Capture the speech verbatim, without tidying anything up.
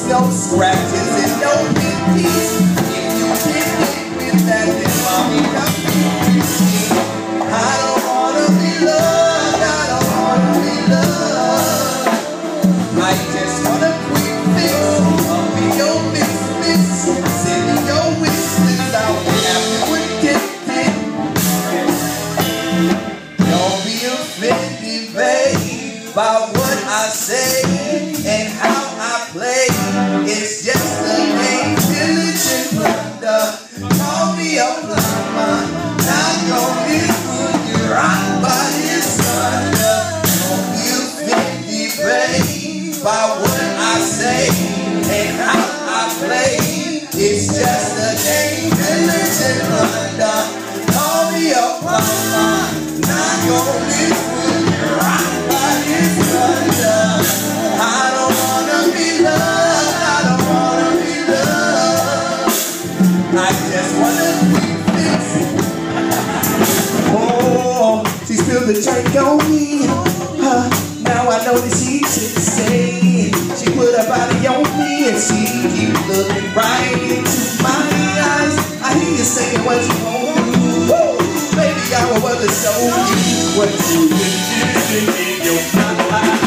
no scratches and no big teeth. If you can't get with that, then mommy, come with me. I don't wanna be loved, I don't wanna be loved. I just want a quick fix, I'll be your mistress. Send me your wish list, I won't have to attempt it. Don't be offended, babe, by what I say and how I play. It's just a game, diligent blunder. Call me a plumber, not gonna put you right by his thunder. Don't be offended, babe, by what I say and how I play. It's just a game, diligent blunder. Call me a plumber, not gonna put you right by his thunder. I don't wanna be loved, I don't wanna be loved. I just wanna be fixed. Oh, she spilled the drink on me. Uh, now I know that she should say. She put her body on me and she keep looking right into my eyes. I hear you saying what you gon' do. Woo! Baby, I would rather show you what you did in your life.